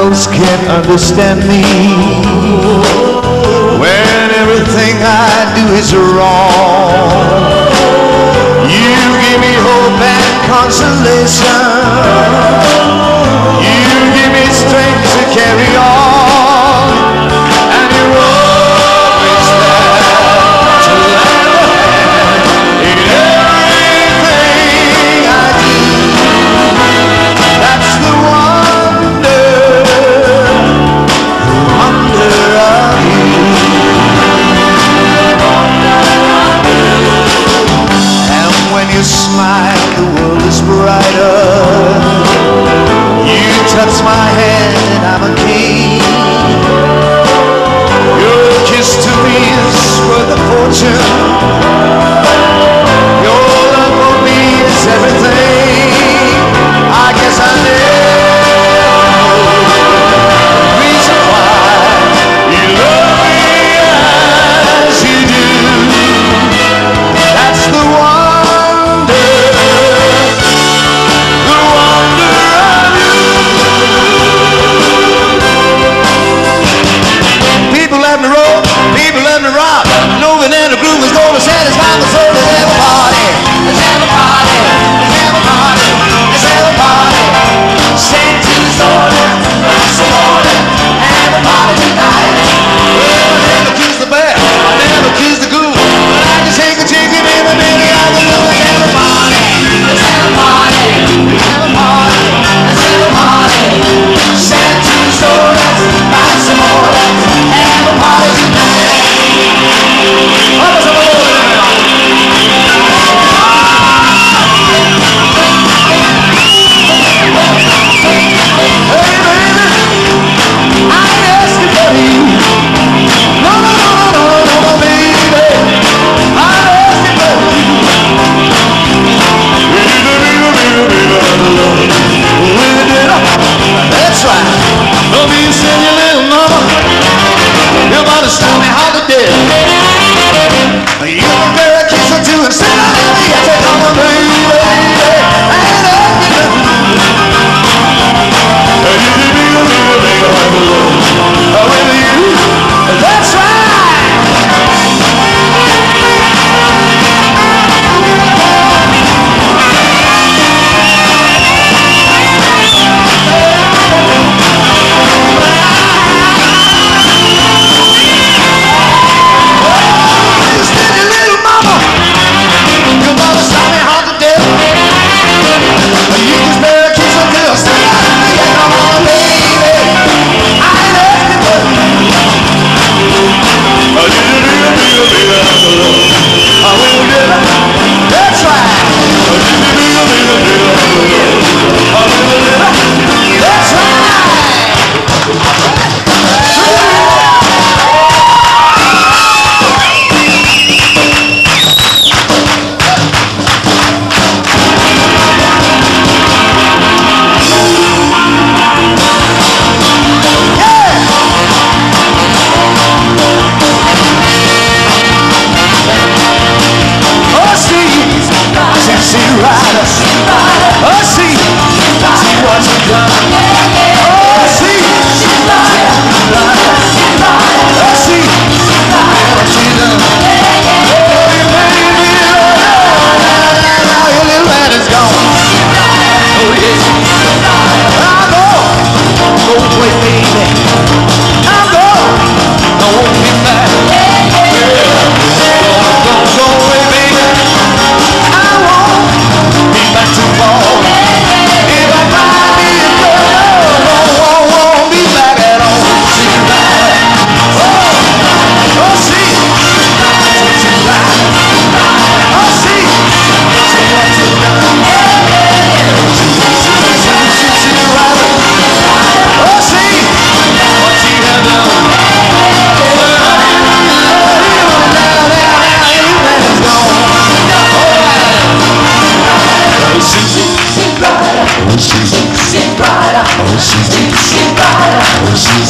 else can't understand me when everything I do is wrong. You give me hope and consolation. You give me strength to carry on, and you're always there to lend a hand in everything I do. That's the wonder of you. And when you smile, the world is brighter. You touch my hand and I'm a king. Your kiss to me is worth a fortune. Your love for me is everything. I guess I know the reason why you love me as you do. That's the wonder of you. People let me roll, people let me rock. Knowing that the groove is gonna satisfy my soul. Let's have a party, let's have a party, let's have a party, let's have a party. Sing to the story, rise the morning, have a party tonight. Well, I never kiss the bear, I never kiss the goose, but I can shake a chicken in a minute. I can do it. Let's have a party, let's have a party, let's have a party, let's have a party. Sing to the story, rise the morning, have a party tonight. Vamos a That's right. Love you, send your little mama. Your mother's told me how to do. You can bear a kiss or two and sit down and I say, come on, baby. With you, that's right. That's right. That's right. She's